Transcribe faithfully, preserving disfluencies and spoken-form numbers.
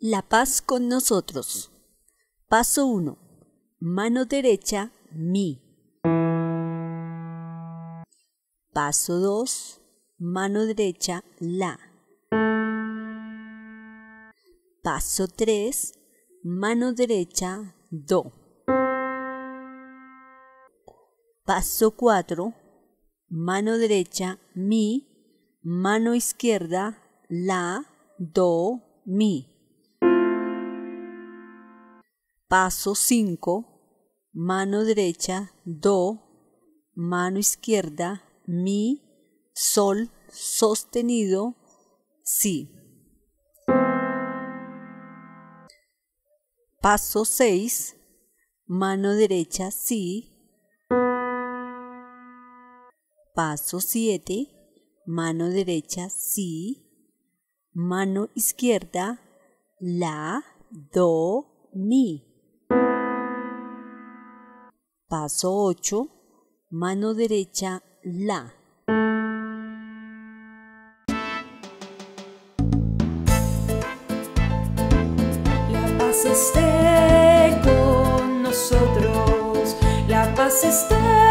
La paz con nosotros. Paso uno. Mano derecha, mi. Paso dos. Mano derecha, la. Paso tres. Mano derecha, do. Paso cuatro. Mano derecha, mi. Mano izquierda, la, do, mi. Paso cinco. Mano derecha, do. Mano izquierda, mi. Sol sostenido, si. Paso seis. Mano derecha, si. Paso siete. Mano derecha, si. Mano izquierda, la, do, mi. Paso ocho. Mano derecha, la. La paz esté con nosotros, la paz esté